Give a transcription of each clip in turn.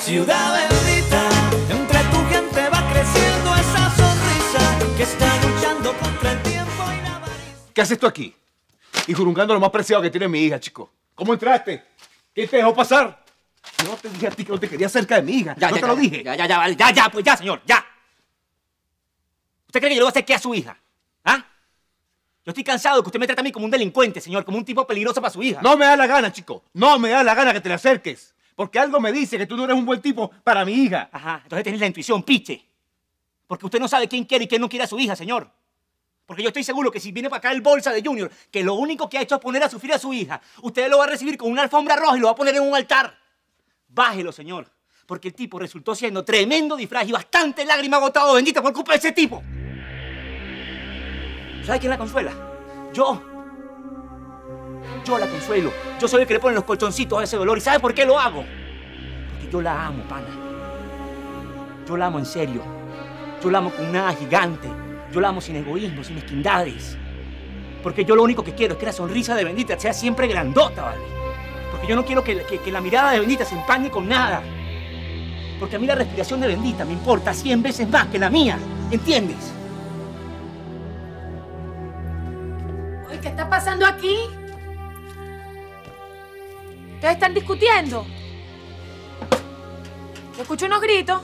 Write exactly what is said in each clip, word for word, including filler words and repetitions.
ciudad bendita. Entre tu gente va creciendo esa sonrisa que está luchando contra el tiempo y la avaricia. ¿Qué haces tú aquí? Y jurungando lo más preciado que tiene mi hija, chico. ¿Cómo entraste? ¿Quién te dejó pasar? No te dije a ti que no te quería cerca de mi hija. Ya, no ya, te ya, lo dije. Ya, ya, ya, vale. Ya, ya, pues ya, señor, ya. ¿Usted cree que yo le voy a hacer qué a su hija? ¿Ah? Yo estoy cansado de que usted me trate a mí como un delincuente, señor, como un tipo peligroso para su hija. No me da la gana, chico. No me da la gana que te le acerques. Porque algo me dice que tú no eres un buen tipo para mi hija. Ajá, entonces tienes la intuición, piche. Porque usted no sabe quién quiere y quién no quiere a su hija, señor. Porque yo estoy seguro que si viene para acá el bolsa de Junior, que lo único que ha hecho es poner a sufrir a su hija, usted lo va a recibir con una alfombra roja y lo va a poner en un altar. Bájelo, señor. Porque el tipo resultó siendo tremendo disfraz y bastante lágrima agotado, bendita, por culpa de ese tipo. ¿Sabe quién la consuela? Yo. Yo la consuelo. Yo soy el que le pone los colchoncitos a ese dolor. ¿Y sabe por qué lo hago? Porque yo la amo, pana. Yo la amo en serio. Yo la amo con una gigante. Yo la amo sin egoísmo, sin mezquindades. Porque yo lo único que quiero es que la sonrisa de Bendita sea siempre grandota, ¿vale? Porque yo no quiero que, que, que la mirada de Bendita se empañe con nada. Porque a mí la respiración de Bendita me importa cien veces más que la mía. ¿Entiendes? Oye, ¿qué está pasando aquí? ¿Ustedes están discutiendo? Yo escucho unos gritos.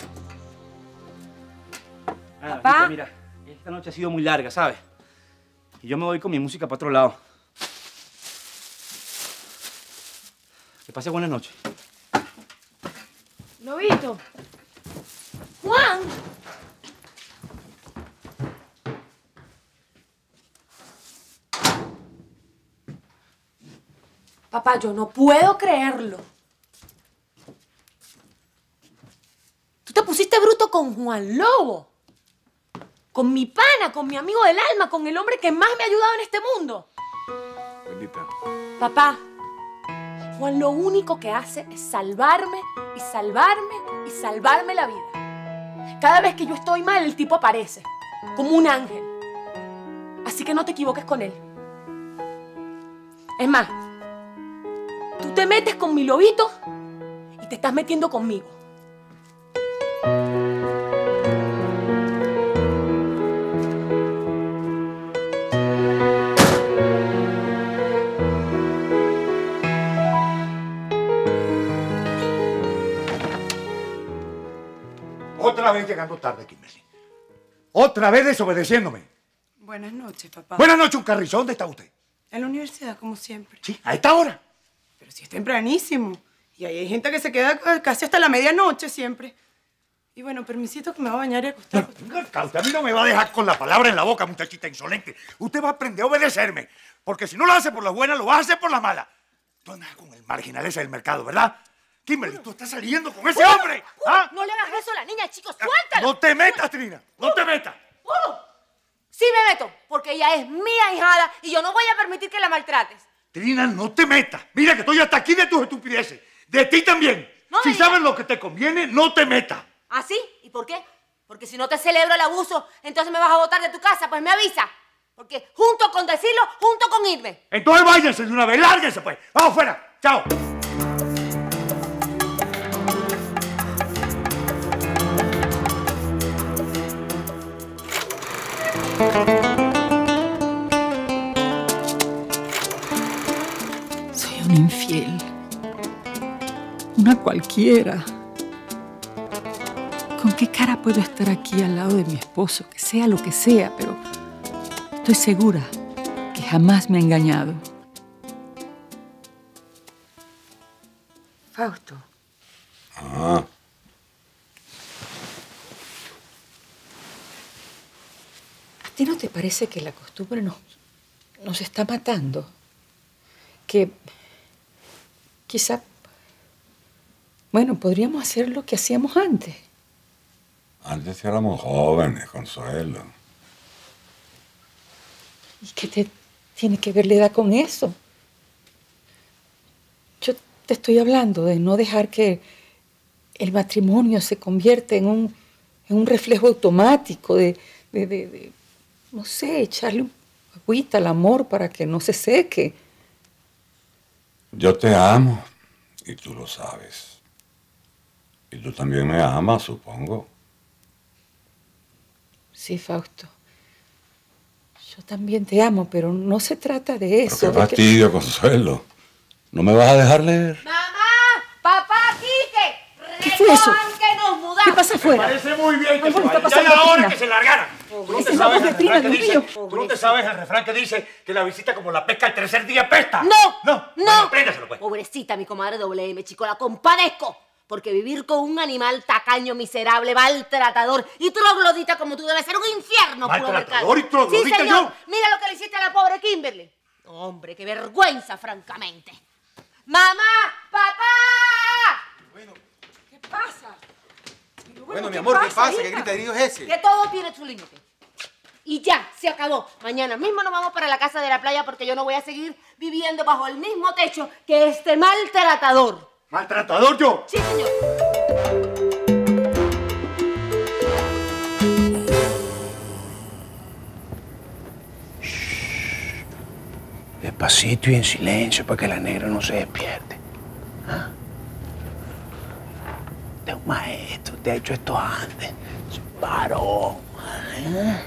Ah, Papá. Bendita, mira, esta noche ha sido muy larga, ¿sabes? Y yo me voy con mi música para otro lado. Que pase buena noche. Lobito. Juan. Papá, yo no puedo creerlo. Tú te pusiste bruto con Juan Lobo. Con mi pana, con mi amigo del alma, con el hombre que más me ha ayudado en este mundo. Bendita. Papá, Juan lo único que hace es salvarme y salvarme y salvarme la vida. Cada vez que yo estoy mal, el tipo aparece, como un ángel. Así que no te equivoques con él. Es más, tú te metes con mi lobito y te estás metiendo conmigo. Otra vez llegando tarde, Kimberly. Otra vez desobedeciéndome. Buenas noches, papá. Buenas noches, un carrizo. ¿Dónde está usted? En la universidad, como siempre. Sí, a esta hora. Pero si es tempranísimo. Y ahí hay gente que se queda casi hasta la medianoche siempre. Y bueno, permisito que me va a bañar y acostar. Venga acá, usted a mí no me va a dejar con la palabra en la boca, muchachita insolente. Usted va a aprender a obedecerme. Porque si no lo hace por la buena, lo va a hacer por la mala. Tú andas con el marginal ese del mercado, ¿verdad? Kimberly, tú estás saliendo con ese hombre. ¿Ah? No le hagas eso a la niña, chicos, suéltalo. No te metas, Trina. No te metas. Uh, sí me meto, porque ella es mi ahijada y yo no voy a permitir que la maltrates. Trina, no te metas. Mira que estoy hasta aquí de tus estupideces. De ti también. No si me digas. sabes lo que te conviene, no te metas. ¿Ah, sí? ¿Y por qué? Porque si no te celebro el abuso, entonces me vas a botar de tu casa, pues me avisa. Porque junto con decirlo, junto con irme. Entonces váyanse de una vez, lárguense pues. Vamos fuera. Chao. Soy una infiel. Una cualquiera. ¿Con qué cara puedo estar aquí al lado de mi esposo? Que sea lo que sea, pero estoy segura que jamás me ha engañado. Fausto. Ah. ¿A ti no te parece que la costumbre nos, nos está matando? Que quizá, bueno, podríamos hacer lo que hacíamos antes. Antes éramos jóvenes, Consuelo. ¿Y qué te tiene que ver la edad con eso? Yo te estoy hablando de no dejar que el matrimonio se convierta en un, en un reflejo automático, de, de, de, de, no sé, echarle un agüita al amor para que no se seque. Yo te amo y tú lo sabes. Y tú también me amas, supongo. Sí, Fausto. Yo también te amo, pero no se trata de eso. Pero qué de fastidio, que... Consuelo. ¿No me vas a dejar leer? ¡Mamá! ¡Papá, Quique! ¿Qué fue eso? ¡Que nos mudamos! ¿Qué pasa afuera? Parece muy bien que Algo se le está vaya. Ya pasando era a hora Trina. que se largaran. ¿Tú no Esa te es la sabes voz de el Trina, refrán que Dios dice? mío. ¿Tú no te sabes el refrán que dice que la visita como la pesca el tercer día pesta? ¡No! No. ¡No! Bueno, apréndaselo, pues. Pobrecita mi comadre doble M, chico, la compadezco. Porque vivir con un animal tacaño, miserable, maltratador y troglodita como tú debe ser un infierno. puro ¿Maltratador mercado. y troglodita Sí, señor. yo? Mira lo que le hiciste a la pobre Kimberly. Hombre, qué vergüenza, francamente. ¡Mamá! ¡Papá! ¿Qué pasa? Pero Bueno, mi ¿qué amor, ¿qué pasa? hija? ¿Qué griterío es ese? Que todo tiene su límite. Y ya, se acabó. Mañana mismo nos vamos para la casa de la playa porque yo no voy a seguir viviendo bajo el mismo techo que este maltratador. ¿Maltratador yo? Sí, señor. Despacito y en silencio para que la negra no se despierte. ¿Ah? Usted es un maestro, usted ha hecho esto antes. Es un varón. ¿Eh?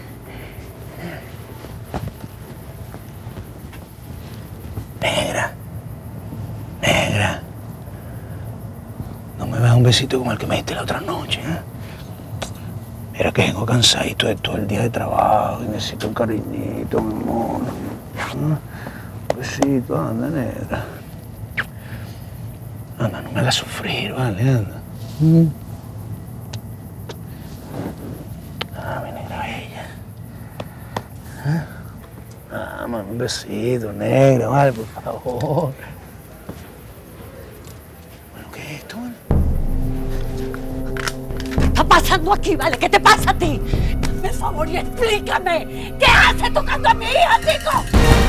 Negra. Negra. No me das un besito como el que me diste la otra noche, ¿eh? Mira que vengo cansadito de todo el día de trabajo y necesito un cariñito, mi amor. ¿Ah? Un besito, anda, negra. Anda, no me hagas sufrir, vale, anda. ¿Mm? Ah, mi negra bella. ¿Ah? Ah, mami, un besito, negra, vale, por favor. Bueno, ¿qué es esto, vale? ¿Qué está pasando aquí, vale? ¿Qué te pasa a ti? Hazme el favor y explícame. ¿Qué haces tocando a mi hija, chico?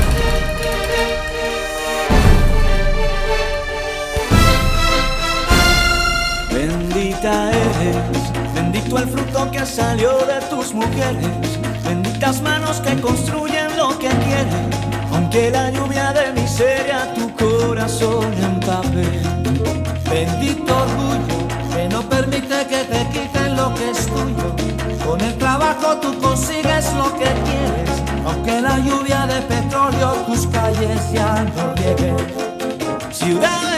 Bendita eres, bendito el fruto que salió de tus mujeres, benditas manos que construyen lo que quieren, aunque la lluvia de miseria tu corazón empape. Bendito orgullo que no permite que te quiten lo que es tuyo, con el trabajo tú consigues lo que quieres, aunque la lluvia de petróleo tus calles ya no rieguen. Ciudad